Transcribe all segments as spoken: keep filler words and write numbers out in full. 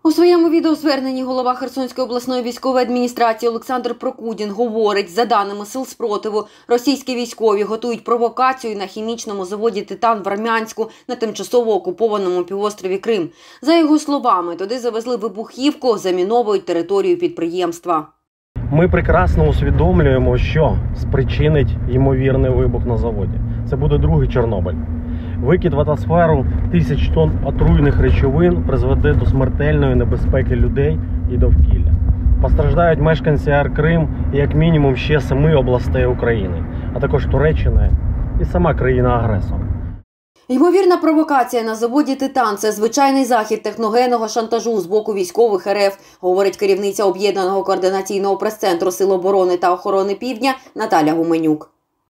У своєму відеозверненні голова Херсонської обласної військової адміністрації Олександр Прокудін говорить, за даними сил спротиву, російські військові готують провокацію на хімічному заводі «Титан» в Армянську на тимчасово окупованому півострові Крим. За його словами, туди завезли вибухівку, заміновують територію підприємства. Ми прекрасно усвідомлюємо, що спричинить ймовірний вибух на заводі. Це буде другий Чорнобиль. Викид в атмосферу тисяч тонн отруйних речовин призведе до смертельної небезпеки людей і довкілля. Постраждають мешканці Ар-Крим і як мінімум ще семи областей України, а також Туреччина і сама країна-агресор. Ймовірна провокація на заводі «Титан» – це звичайний захід техногенного шантажу з боку військових РФ, говорить керівниця Об'єднаного координаційного прес-центру Сил оборони та охорони Півдня Наталя Гуменюк.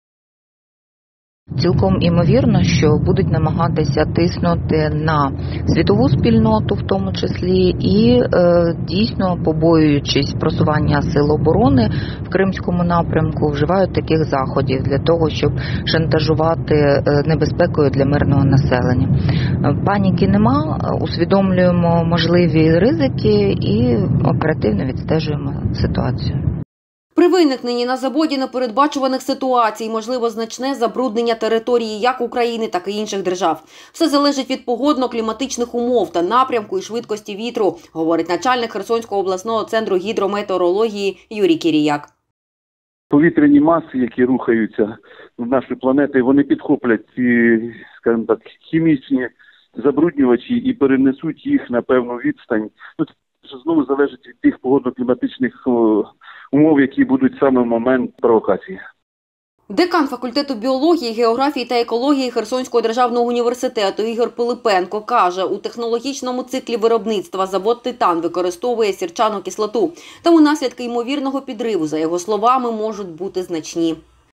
Цілком імовірно, що будуть намагатися тиснути на світову спільноту в тому числі і е, дійсно, побоюючись просування сил оборони в Кримському напрямку, вживають таких заходів для того, щоб шантажувати небезпекою для мирного населення. Паніки нема, усвідомлюємо можливі ризики і оперативно відстежуємо ситуацію. При виникненні на заводі непередбачуваних ситуацій можливо значне забруднення території як України, так і інших держав. Все залежить від погодно-кліматичних умов та напрямку і швидкості вітру, говорить начальник Херсонського обласного центру гідрометеорології Юрій Кіріяк. Повітряні маси, які рухаються в нашій планеті, вони підхоплять ці, скажімо так, хімічні забруднювачі і перенесуть їх на певну відстань. Це знову залежить від тих погодно-кліматичних умов, які будуть саме в момент провокації. Декан факультету біології, географії та екології Херсонського державного університету Ігор Пилипенко каже, у технологічному циклі виробництва завод «Титан» використовує сірчану кислоту. Тому наслідки ймовірного підриву, за його словами, можуть бути значні.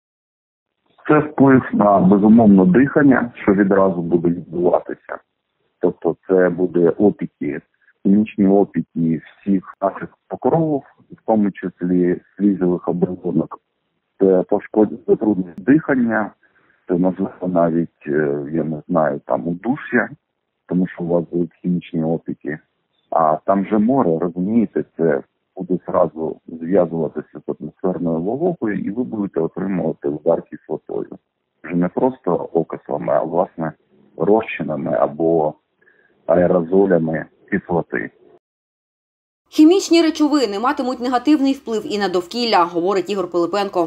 Це вплив на, безумовно, дихання, що відразу буде відбуватися. Тобто це буде опіки, хімічні опіки всіх наших покровів, в тому числі слізових оболонок. Це пошкодить забруднення дихання, це можливо навіть, я не знаю, там удуш'я, тому що у вас будуть хімічні опіки. А там же море, розумієте, це буде зразу зв'язуватися з атмосферною вологою і ви будете отримувати удар кислотою. Вже не просто окислами, а власне розчинами або аерозолями кислоти. Хімічні речовини матимуть негативний вплив і на довкілля, говорить Ігор Пилипенко.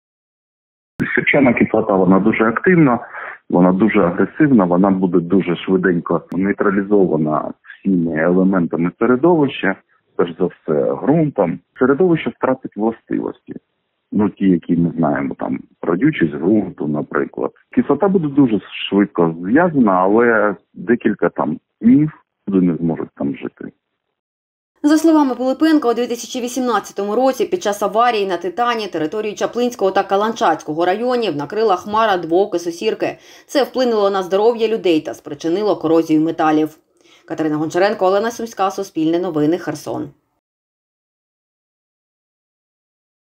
Сірчана кислота, вона дуже активна, вона дуже агресивна, вона буде дуже швиденько нейтралізована всіми елементами середовища, перш за все ґрунтом. Середовище втратить властивості. Ну, ті, які ми знаємо, там, родючість ґрунту, наприклад. Кислота буде дуже швидко зв'язана, але декілька там днів люди не зможуть там жити. За словами Пилипенка, у дві тисячі вісімнадцятому році під час аварії на «Титані» територію Чаплинського та Каланчацького районів накрила хмара двоокису сірки. Це вплинуло на здоров'я людей та спричинило корозію металів. Катерина Гончаренко, Олена Сумська, Суспільне новини, Херсон.